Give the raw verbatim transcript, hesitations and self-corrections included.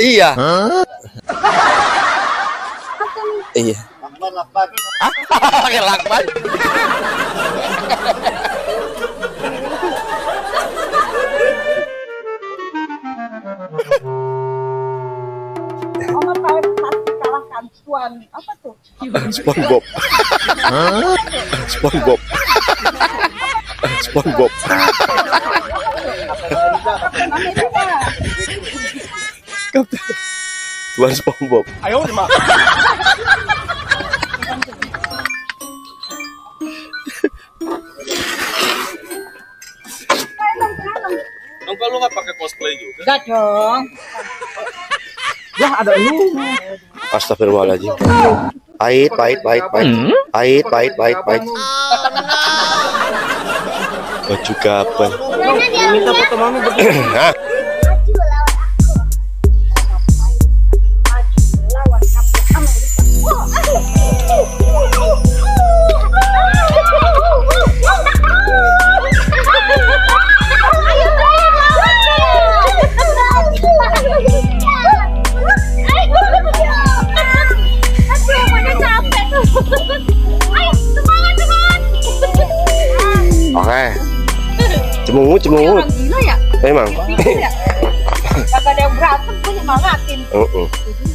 Iya. Iya. Lakban, lakban. Pakai lakban. Oma pasti kalahkan Tuan apa tuh? SpongeBob. SpongeBob. SpongeBob. Kapten. Tuan SpongeBob. Ayo, Mak. Dong kalau nggak pakai cosplay juga? Enggak dong. Ya ada lu. Astagfirullahaladzim. Pahit, pahit, pahit, pahit. Pahit, pahit, pahit, pahit. Baju kapan? Minta foto mami berdua. Hah? Oke. Cemungut, cemungut. Gila ya? Memang. Gak ada yang berantem, gue nyemangatin. Uh -uh.